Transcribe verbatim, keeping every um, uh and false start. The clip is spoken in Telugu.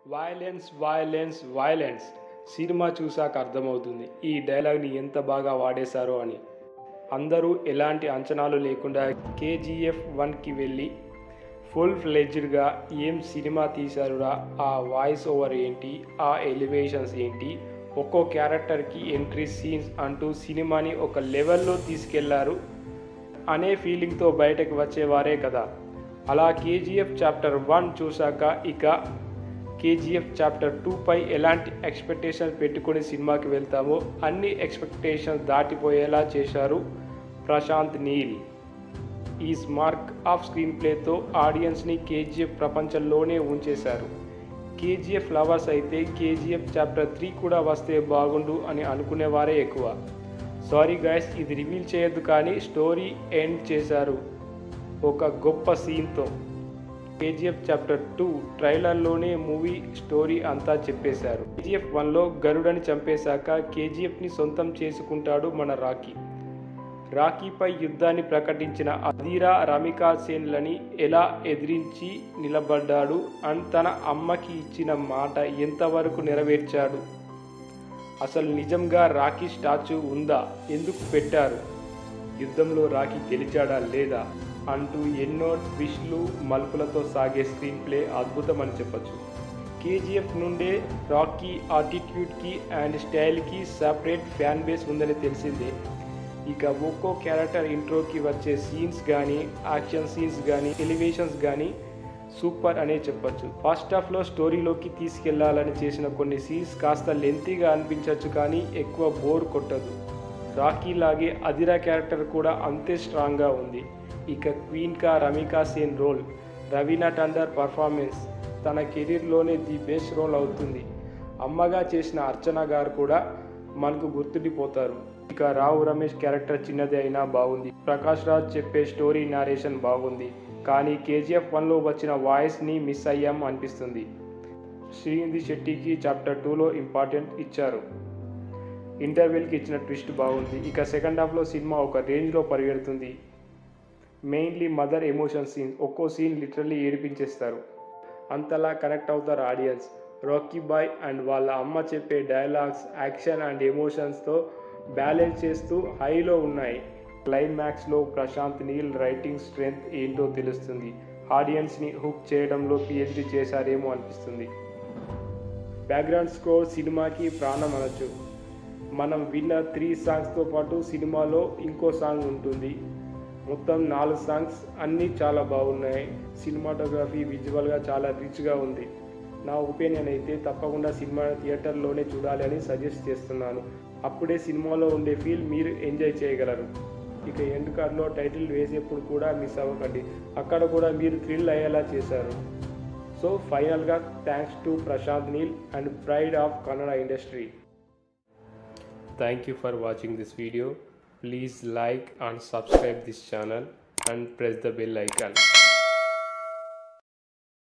వైలెన్స్ వైలెన్స్ వైలెన్స్ సినిమా చూసాక అర్థమవుతుంది ఈ డైలాగ్ని ఎంత బాగా వాడేశారో అని. అందరూ ఎలాంటి అంచనాలు లేకుండా కేజీఎఫ్ వన్కి వెళ్ళి ఫుల్ ఫ్లెడ్జ్డ్గా ఏం సినిమా తీశారురా, ఆ వాయిస్ ఓవర్ ఏంటి, ఆ ఎలివేషన్స్ ఏంటి, ఒక్కో క్యారెక్టర్కి ఎంట్రీ సీన్స్ అంటూ సినిమాని ఒక లెవెల్లో తీసుకెళ్లారు అనే ఫీలింగ్తో బయటకు వచ్చేవారే కదా. అలా కేజీఎఫ్ చాప్టర్ వన్ చూశాక ఇక కేజీఎఫ్ చాప్టర్ టూ పై ఎలాంటి ఎక్స్పెక్టేషన్స్ పెట్టుకుని సినిమాకి వెళ్తామో అన్ని ఎక్స్పెక్టేషన్స్ దాటిపోయేలా చేశారు ప్రశాంత్ నీల్. ఈ స్మార్క్ ఆఫ్ స్క్రీన్ ప్లేతో ఆడియన్స్ని కేజీఎఫ్ ప్రపంచంలోనే ఉంచేశారు. కేజీఎఫ్ లవర్స్ అయితే కేజీఎఫ్ చాప్టర్ త్రీ కూడా వస్తే బాగుండు అని అనుకునేవారే ఎక్కువ. సారీ గైస్, ఇది రివీల్ చేయొద్దు, కానీ స్టోరీ ఎండ్ చేశారు ఒక గొప్ప సీన్తో. కేజీఎఫ్ చాప్టర్ టూ ట్రైలర్లోనే మూవీ స్టోరీ అంతా చెప్పేశారు. కేజీఎఫ్ వన్లో గరుడని చంపేశాక కేజీఎఫ్ని సొంతం చేసుకుంటాడు మన రాకీ. రాకీపై యుద్ధాన్ని ప్రకటించిన అధీరా రమికా సేన్లని ఎలా ఎదిరించి నిలబడ్డాడు అండ్ తన అమ్మకి ఇచ్చిన మాట ఎంతవరకు నెరవేర్చాడు, అసలు నిజంగా రాకీ స్టాచ్యూ ఉందా, ఎందుకు పెట్టారు, యుద్ధంలో రాకీ గెలిచాడా లేదా అంటూ ఎన్నో ట్విస్టులు మలుపులతో సాగే స్క్రీన్ ప్లే అద్భుతం అని చెప్పచ్చు. కేజీఎఫ్ నుండే రాకీ ఆటిట్యూడ్కి అండ్ స్టైల్కి సపరేట్ ఫ్యాన్ బేస్ ఉందని తెలిసిందే. ఇక ఒక్కో క్యారెక్టర్ ఇంట్రోకి వచ్చే సీన్స్ కానీ, యాక్షన్ సీన్స్ కానీ, ఎలివేషన్స్ కానీ సూపర్ అనే చెప్పచ్చు. ఫస్ట్ హాఫ్లో స్టోరీలోకి తీసుకెళ్లాలని చేసిన కొన్ని సీన్స్ కాస్త లెంతీగా అనిపించవచ్చు, కానీ ఎక్కువ బోర్ కొట్టదు. రాకీ లాగే అధిరా క్యారెక్టర్ కూడా అంతే స్ట్రాంగ్గా ఉంది. ఇక క్వీన్గా రమికా సేన్ రోల్, రవీనా టండర్ పర్ఫార్మెన్స్ తన కెరీర్లోనే ది బెస్ట్ రోల్ అవుతుంది. అమ్మగా చేసిన అర్చన గారు కూడా మనకు గుర్తుండిపోతారు. ఇక రావు రమేష్ క్యారెక్టర్ చిన్నది అయినా బాగుంది. ప్రకాష్ రాజ్ చెప్పే స్టోరీ నారేషన్ బాగుంది, కానీ కేజీఎఫ్ వన్లో వచ్చిన వాయిస్ని మిస్ అయ్యాం అనిపిస్తుంది. శ్రీనిధి శెట్టికి చాప్టర్ టూలో ఇంపార్టెంట్ ఇచ్చారు. ఇంటర్వెల్కి ఇచ్చిన ట్విస్ట్ బాగుంది. ఇక సెకండ్ హాఫ్లో సినిమా ఒక రేంజ్లో పరిగెడుతుంది. మెయిన్లీ మదర్ ఎమోషన్ సీన్స్, ఒక్కో సీన్ లిటరల్లీ ఏడిపించేస్తారు. అంతలా కనెక్ట్ అవుతారు ఆడియన్స్. రాకీ బాయ్ అండ్ వాళ్ళ అమ్మ చెప్పే డైలాగ్స్ యాక్షన్ అండ్ ఎమోషన్స్తో బ్యాలెన్స్ చేస్తూ హైలో ఉన్నాయి. క్లైమాక్స్లో ప్రశాంత్ నీల్ రైటింగ్ స్ట్రెంగ్త్ ఏంటో తెలుస్తుంది. ఆడియన్స్ని హుక్ చేయడంలో పిహెచ్డి చేశారేమో అనిపిస్తుంది. బ్యాక్గ్రౌండ్ స్కోర్ సినిమాకి ప్రాణం అనొచ్చు. మనం విన్న త్రీ సాంగ్స్తో పాటు సినిమాలో ఇంకో సాంగ్ ఉంటుంది. మొత్తం నాలుగు సాంగ్స్ అన్నీ చాలా బాగున్నాయి. సినిమాటోగ్రఫీ విజువల్గా చాలా రిచ్గా ఉంది. నా ఒపీనియన్ అయితే తప్పకుండా సినిమా థియేటర్లోనే చూడాలి అని సజెస్ట్ చేస్తున్నాను. అప్పుడే సినిమాలో ఉండే ఫీల్ మీరు ఎంజాయ్ చేయగలరు. ఇక ఎండ్ కార్డ్లో టైటిల్ వేసేప్పుడు కూడా మిస్ అవ్వకండి, అక్కడ కూడా మీరు థ్రిల్ అయ్యేలా చేశారు. సో ఫైనల్గా thanks to Prashanth Neel and pride of Kannada industry. Thank you for watching this video. Please like and subscribe this channel and press the bell icon.